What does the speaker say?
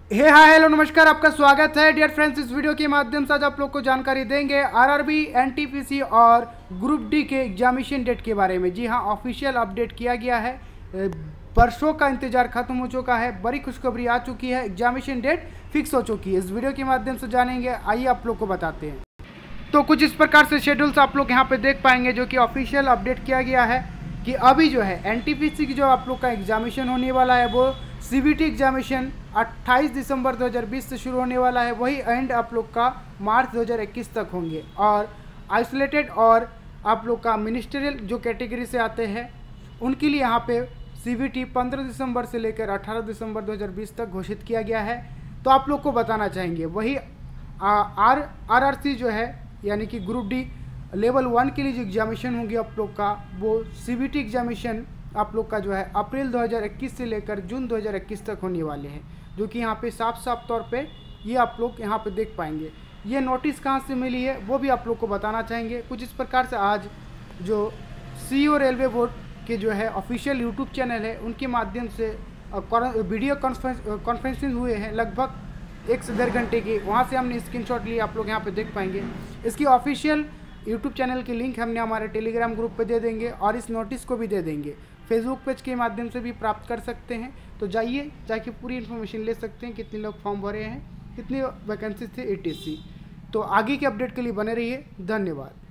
Hi hello नमस्कार, आपका स्वागत है डियर फ्रेंड्स। इस वीडियो के माध्यम से आज आप लोग को जानकारी देंगे आरआरबी, एनटीपीसी और ग्रुप डी के एग्जामिनेशन डेट के बारे में। जी हाँ, ऑफिशियल अपडेट किया गया है। वर्षों का इंतजार खत्म हो चुका है, बड़ी खुशखबरी आ चुकी है, एग्जामिनेशन डेट फिक्स हो चुकी है। इस वीडियो के माध्यम से जानेंगे, आइए आप लोग को बताते हैं। तो कुछ इस प्रकार से शेड्यूल्स आप लोग यहाँ पे देख पाएंगे जो कि ऑफिशियल अपडेट किया गया है कि अभी जो है एनटीपीसी की जो आप लोग का एग्जामिनेशन होने वाला है वो सीबीटी एग्जामिनेशन 28 दिसंबर 2020 से शुरू होने वाला है। वही एंड आप लोग का मार्च 2021 तक होंगे। और आइसोलेटेड और आप लोग का मिनिस्ट्रियल जो कैटेगरी से आते हैं उनके लिए यहाँ पे सीबीटी 15 दिसंबर से लेकर 18 दिसंबर 2020 तक घोषित किया गया है। तो आप लोग को बताना चाहेंगे वही आरआरसी जो है यानी कि ग्रुप डी लेवल 1 के लिए जो एग्जामिनेशन होंगे आप लोग का वो सीबीटी एग्जामिनेशन आप लोग का जो है अप्रैल 2021 से लेकर जून 2021 तक होने वाले हैं, जो कि यहाँ पे साफ साफ तौर पे ये आप लोग यहाँ पे देख पाएंगे। ये नोटिस कहाँ से मिली है वो भी आप लोग को बताना चाहेंगे। कुछ इस प्रकार से आज जो सीईओ रेलवे बोर्ड के जो है ऑफिशियल यूट्यूब चैनल है उनके माध्यम से वीडियो कॉन्फ्रेंसिंग हुए हैं लगभग 1 से 1.5 घंटे की। वहाँ से हमने स्क्रीनशॉट लिए, आप लोग यहाँ पे देख पाएंगे। इसकी ऑफिशियल यूट्यूब चैनल की लिंक हमने हमारे टेलीग्राम ग्रुप पे दे देंगे और इस नोटिस को भी दे देंगे। फेसबुक पेज के माध्यम से भी प्राप्त कर सकते हैं। तो जाइए, जाके पूरी इन्फॉर्मेशन ले सकते हैं, कितने लोग फॉर्म भरे हैं, कितनी वैकेंसी थे एटीसी। तो आगे के अपडेट के लिए बने रहिए। धन्यवाद।